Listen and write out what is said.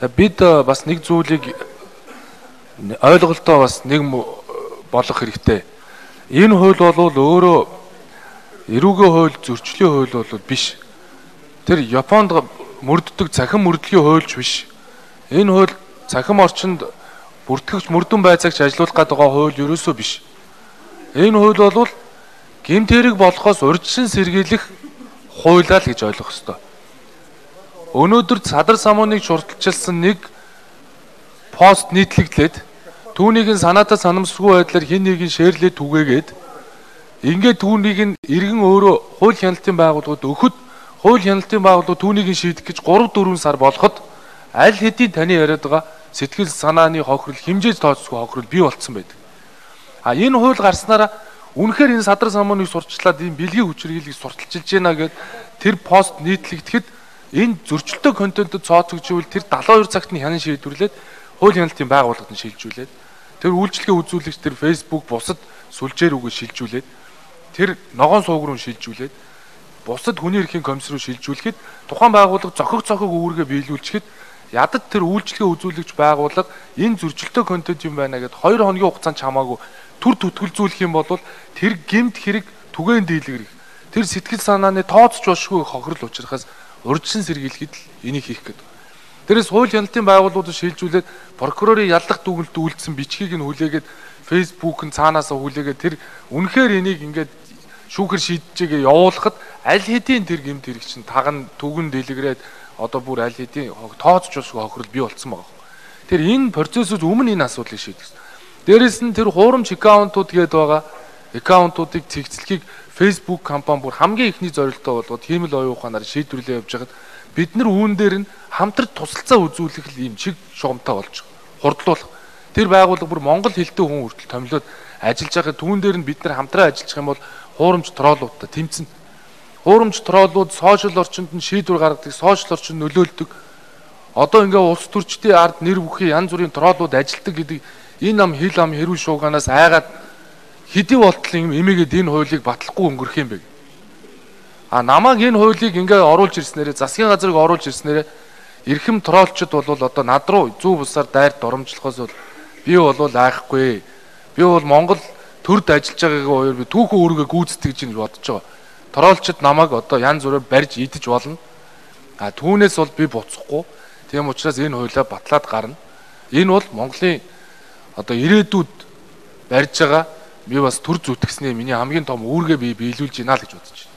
Тэгээ бид бас нэг зүйлийг ойлголтоо бас нэг болох хэрэгтэй. Энэ хууль бол өөрөө эрүүгийн хууль, зөрчлийн хууль бол биш. Тэр Японд мөрддөг цахим мөрдлөгийн хуульч биш. Энэ хууль цахим орчинд бүртгэгч мөрдөн байцаагч ажиллуулах гэдэг хууль ерөөсөө биш. Энэ хууль бол гэмт хэрэг болохоос урьдчилан сэргийлэх хуулиа л гэж ойлгох ёстой. Өнөөдөр Садар Самууныг шурталчилсан нэг пост нийтлэгдлээд түүнийг санаатаа санамсаргүй байдлаар хин нэгийг шеэрлээд түгээгээд ингээд түүнийг иргэн өөрөө хууль хяналтын байгууллагууд өгөхөд хууль хяналтын байгууллага түүнийг шийдэх гэж 3-4 сар болоход аль хэдийн таны яриад байгаа сэтгэл санааны хохирол хэмжээж тооцсгүй хохирол бий болцсон байдаг. Энэ хууль гарснараа үнэхээр энэ Садар Самууныг сурчлаад энэ бэлгийн хүчирхийлгийг сурталчилж байна гэд тэр пост нийтлэгдэхэд энэ зөрчилтэй контентэд цооцогжвол тэр 72 цагт нь хянан шийдвэрлээд хууль хяналтын байгууллагад нь шилжүүлээд тэр үйлчлэгээ үзүүлэгч тэр Facebook бусад сүлжээр үгээ шилжүүлээд тэр ногоон сууг руу шилжүүлээд бусад хүний эрхийн комисс руу шилжүүлэхэд тухайн байгууллага зохих үүргээ биелүүлчихэд ядад тэр үйлчлэгээ үзүүлэгч байгууллага энэ зөрчилтэй контент юм байна гэд 2 хоногийн хугацаанд чамаагүй төр түтгэлзүүлэх юм бол тэр гэмт хэрэг түгээн дийлгэрэх тэр сэтгэл санааны тооцож болшгүй хохирол учрахаас урьдчилан сэргийлэхэд л энийг хийх гэдэг. Тэрээс хууль хяналтын байгууллагуудад шилжүүлээд прокурорын яллах дүгнэлт үйлдсэн бичгийг нь хүлээгээд Facebook-ын цаанаасаа хүлээгээд тэр үнэхээр энийг ингээд шүүхэр шийдэжгээ явуулахад аль хэдийн тэр гэмт хэрэг чинь тагн түгэн дэлгэрээд одоо бүр аль хэдийн тооцож болшгүй хохирол бий болцсон байгаа. Тэр энэ процессыг өмнө энэ асуудлыг шийдэх. Дээрээс нь тэр хуурамч аккаунтууд гээд байгаа аккаунтуудыг цэгцлэхийг Facebook компани бүр хамгийн ихний зорилтоо болгоод тийм л оюун ухаанаар шийдвэрлээ явж байгаад бид нар үүн дээр нь хамтран тусалцаа үзүүлэх л юм чиг шугамтай болж хурдлуулах. Тэр байгууллага бүр монгол хэлтэй хүн хүртэл томилоод ажиллаж байхад түүн дээр нь бид нар хамтран ажиллах юм бол хуурамч троллуудтай тэмцэнэ. Хуурамч троллууд сошиал орчинд нь шийдвэр гаргадаг, сошиал орчинд нөлөөлдөг. Одоо ингээ улс төрчдийн ард нэр бүхий янз бүрийн троллууд ажилтдаг гэдэг энэ ам хил ам хэрүү шууганаас айгаад хэдий болтол юм эмээгээд энэ хуулийг батлахгүй өнгөрөх юм бэ. Намайг энэ хуулийг ингээ оруулж ирснээрээ засгийн газрыг оруулж ирснээрээ эрхэм троллчд бол одоо над руу зөв бусаар дайрт оромжлохоос бол би бол айхгүй. Би бол Монгол төрд ажиллаж байгаагийн хоёр би түүхэн өөрийгөө гүйцэтгэж гэж бодож байгаа. Троллчд намайг одоо янз бүрээр барьж идэж болно. Түүнээс бол би буцахгүй. Тийм учраас энэ хуулиа батлаад гарна. Энэ бол Монголын одоо ирээдүйд барьж байгаа би бас төр зүтгэснээ миний хамгийн том үүргээ би биелүүлж гинэ л гэж бодож байна.